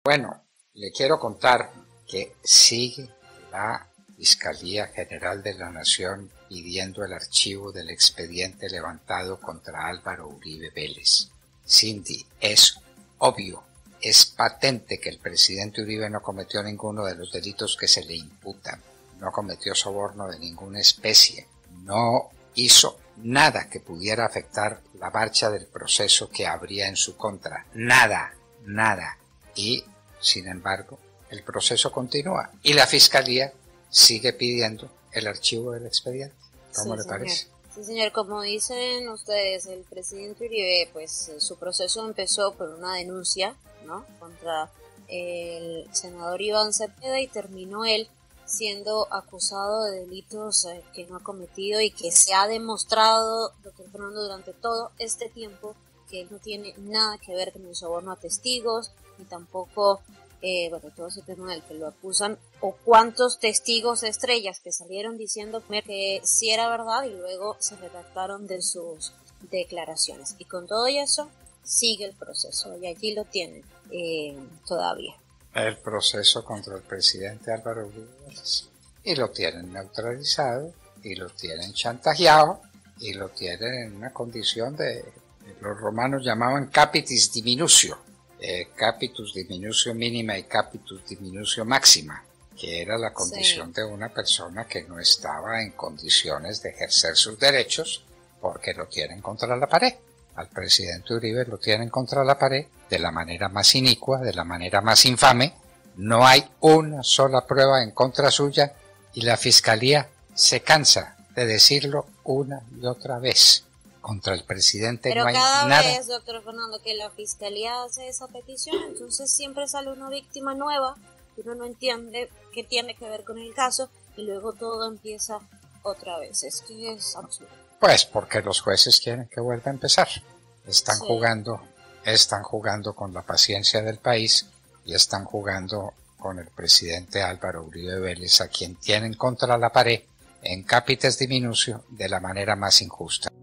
Bueno, le quiero contar que sigue la Fiscalía General de la Nación pidiendo el archivo del expediente levantado contra Álvaro Uribe Vélez. Cindy, es obvio, es patente que el presidente Uribe no cometió ninguno de los delitos que se le imputan, no cometió soborno de ninguna especie, no hizo nada que pudiera afectar la marcha del proceso que habría en su contra, nada. Y, sin embargo, el proceso continúa y la Fiscalía sigue pidiendo el archivo del expediente. ¿Cómo le parece? Sí, señor, como dicen ustedes, el presidente Uribe, pues su proceso empezó por una denuncia, ¿no?, contra el senador Iván Cepeda, y terminó él siendo acusado de delitos que no ha cometido, y que se ha demostrado, doctor Fernando, durante todo este tiempo que él no tiene nada que ver con el soborno a testigos, ni tampoco todo ese tema del que lo acusan, o cuántos testigos estrellas que salieron diciendo que sí era verdad y luego se retractaron de sus declaraciones. Y con todo eso sigue el proceso, y allí lo tienen todavía. El proceso contra el presidente Álvaro Uribe Vélez. Y lo tienen neutralizado, y lo tienen chantajeado, y lo tienen en una condición de los romanos llamaban capitis diminutio, capitus diminutio mínima y capitus diminutio máxima, que era la condición de una persona que no estaba en condiciones de ejercer sus derechos porque lo tienen contra la pared. Al presidente Uribe lo tienen contra la pared de la manera más inicua, de la manera más infame. No hay una sola prueba en contra suya y la Fiscalía se cansa de decirlo una y otra vez. Contra el presidente pero no hay cada nada. vez, doctor Fernando, que la Fiscalía hace esa petición, entonces siempre sale una víctima nueva, que uno no entiende qué tiene que ver con el caso, y luego todo empieza otra vez. Es que es absurdo. Pues porque los jueces quieren que vuelva a empezar. Están jugando con la paciencia del país, y están jugando con el presidente Álvaro Uribe Vélez, a quien tienen contra la pared en capitis diminutio de la manera más injusta.